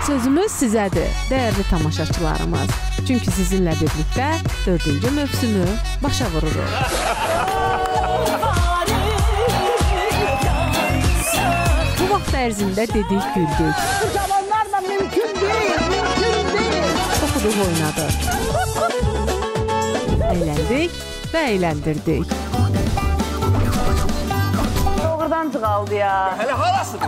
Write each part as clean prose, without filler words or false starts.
Sözümüz sizədir, dəyərli tamaşaçılarımız. Çünki sizinlə birlikdə 4-cü mövsümü başa vururuq. Bu vaxt ərzində dedik, güldük. Bu zamanlarla mümkün deyil, mümkün deyil. Oxuduq, oynadıq. Əyləndik və əyləndirdik. Doğrudan çıxaldı ya. Hələ halasın.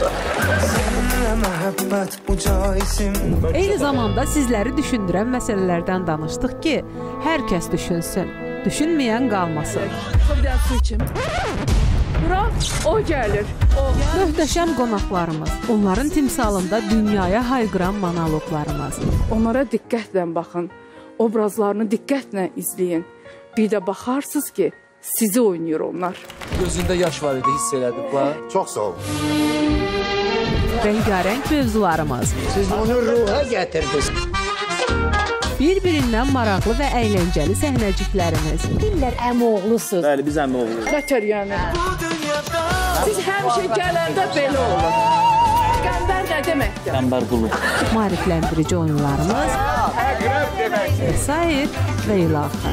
Eyni zamanda sizləri düşündürən məsələlərdən danışdıq ki, hər kəs düşünsün, düşünməyən qalmasın. Bir dənə su içim. Bura o gəlir. Möhtəşəm qonaqlarımız, onların timsalında dünyaya hayqıran monoloqlarımız. Onlara diqqətlə baxın, obrazlarını diqqətlə izləyin. Bir də baxarsınız ki, sizi oynayır onlar. Gözündə yaş var idi, hiss elədik la. Çox sağ olun. Rəngarəng mövzularımız. Siz onu ruha gətirdiniz. Bir-birindən maraqlı və əyləncəli səhnəciklərimiz. Bilirlər əmioğlusunuz. Bəli, biz əmioğluyuz. Nətər yəni? Siz həmişə gələndə belə olur. Qəmbər nə deməkdir? Qəmbər qulu. Maarifləndirici oyunlarımız. Və sair və ilaxır.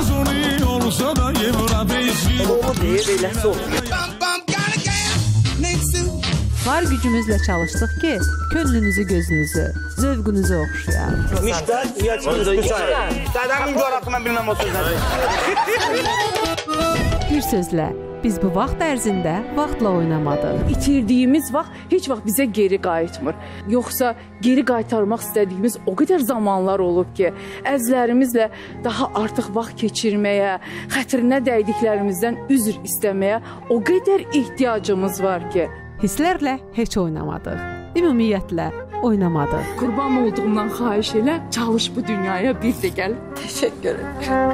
Var gücümüzlə çalışdıq ki, könlünüzü, gözünüzü, zövqünüzü oxşayaq. Mişlər, niyyətimiz müsait. Dədəmin coğrafı mən bilməm o sözləri. Bir sözlə, biz bu vaxt ərzində vaxtla oynamadıq. İtirdiyimiz vaxt heç vaxt bizə geri qayıtmır. Yoxsa geri qaytarmaq istədiyimiz o qədər zamanlar olub ki, əzlərimizlə daha artıq vaxt keçirməyə, xətrinə dəydiklərimizdən üzr istəməyə o qədər ehtiyacımız var ki, hisslərlə heç oynamadıq. Ümumiyyətlə oynamadıq. qurban olduğumdan xahiş elə, çalış bu dünyaya bir də gəl. Təşəkkür edirəm.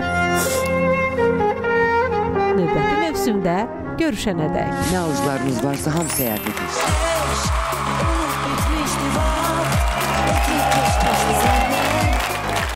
Növbəti mövsümdə görüşənədək. Nə arzlarınız varsa hamısı həyat edir.